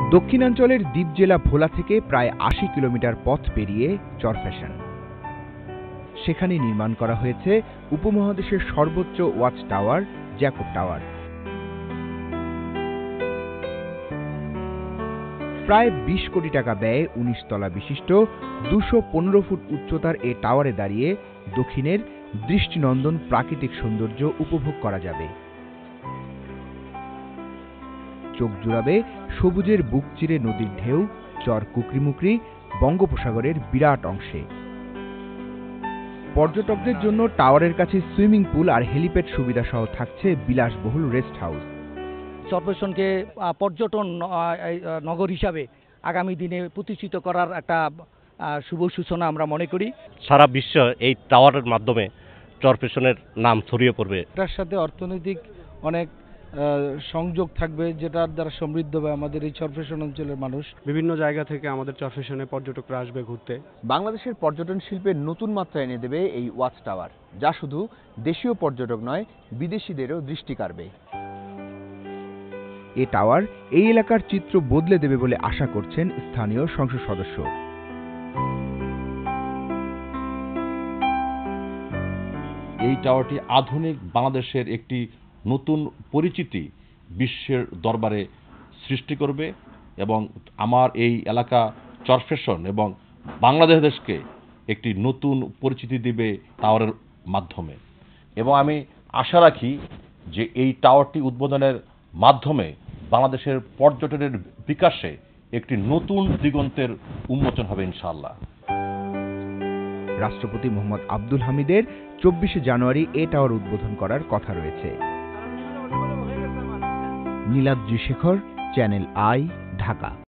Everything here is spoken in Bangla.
দক্ষিণাঞ্চলের দ্বীপ জেলা ভোলা থেকে প্রায় ৮০ কিলোমিটার পথ পেরিয়ে চরফ্যাশন। সেখানে নির্মাণ করা হয়েছে উপমহাদেশের সর্বোচ্চ ওয়াচ টাওয়ার জ্যাকব টাওয়ার। প্রায় ২০ কোটি টাকা ব্যয়ে ১৯ তলা বিশিষ্ট ২১৫ ফুট উচ্চতার এ টাওয়ারে দাঁড়িয়ে দক্ষিণের দৃষ্টিনন্দন প্রাকৃতিক সৌন্দর্য উপভোগ করা যাবে। চোখ জুড়াবে সবুজের বুক চিরে নদীর ঢেউ, চর কুকরিমুকরি, বঙ্গোপসাগরের বিরাট অংশে। পর্যটকদের জন্য টাওয়ারের কাছে সুইমিং পুল আর হেলিপ্যাড সুবিধা সহ থাকছে বিলাসবহুল রেস্ট হাউস। চরফ্যাশনকে পর্যটন নগর হিসাবে আগামী দিনে প্রতিষ্ঠিত করার একটা শুভ সূচনা আমরা মনে করি। সারা বিশ্ব এই টাওয়ারের মাধ্যমে চরফ্যাশনের নাম ছড়িয়ে পড়বে। এটার সাথে অর্থনৈতিক অনেক সংযোগ থাকবে, যেটার দ্বারা সমৃদ্ধ হবে আমাদের এই চরফ্যাশন অঞ্চলের মানুষ। বিভিন্ন জায়গা থেকে আমাদের চরফ্যাশনে পর্যটকরা আসবে ঘুরতে। বাংলাদেশের পর্যটন শিল্পের নতুন মাত্রা এনে দেবে এই ওয়াচ টাওয়ার, যা শুধু দেশীয় পর্যটক নয়, বিদেশিদেরও দৃষ্টি কাড়বে। এ টাওয়ার এই এলাকার চিত্র বদলে দেবে বলে আশা করছেন স্থানীয় সংসদ সদস্য। এই টাওয়ারটি আধুনিক বাংলাদেশের একটি নতুন পরিচিতি বিশ্বের দরবারে সৃষ্টি করবে এবং আমার এই এলাকা চরফ্যাশন এবং বাংলাদেশকে একটি নতুন পরিচিতি দিবে টাওয়ারের মাধ্যমে। এবং আমি আশা রাখি যে এই টাওয়ারটি উদ্বোধনের মাধ্যমে বাংলাদেশের পর্যটনের বিকাশে একটি নতুন দিগন্তের উন্মোচন হবে ইনশাআল্লাহ। রাষ্ট্রপতি মোহাম্মদ আব্দুল হামিদের ২৪শে জানুয়ারি এ টাওয়ার উদ্বোধন করার কথা রয়েছে। Niladri Shekhar, channel I, Dhaka.